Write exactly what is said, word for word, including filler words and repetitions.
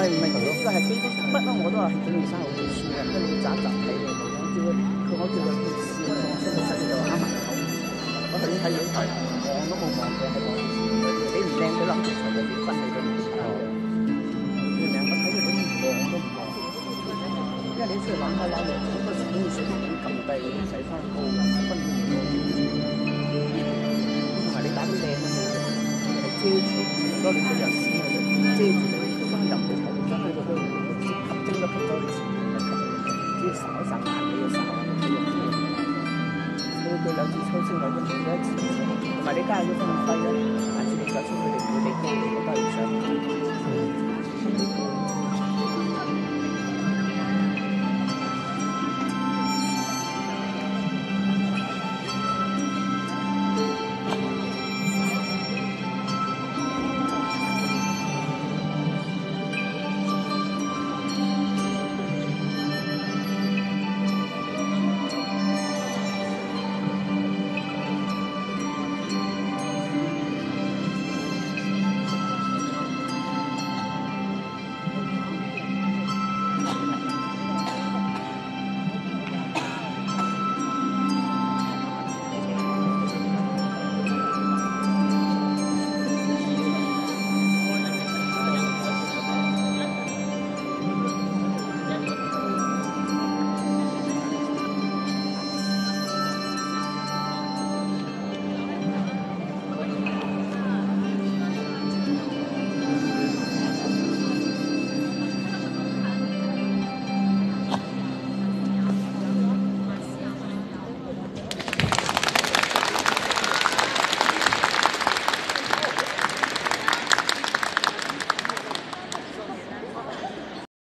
唔係，呢個係基本不嬲，我都話係景元山好書嘅，跟住集集睇你咁樣叫佢，佢我叫佢去試，我同我師傅出嚟就話啱埋口。我頭先睇影睇，望都冇望過，係望你唔靚，佢諗住隨便你分你都唔得嘅。你明我睇到你唔望都唔望，因為你出去玩開玩嚟，好多時都要水平咁撳低，使翻高嘅，分唔到。同埋你打啲靚嘅嘢，係遮住，成多你都有屎喺度遮住你。入去睇，真係覺得吸精都吸多啲錢，只要睄一睄眼，你要睄下都幾容易。你佢兩次抽籤位都冇咗一次，同埋你加咗分費咧，下次你再出去，你唔會俾高，你都係唔想。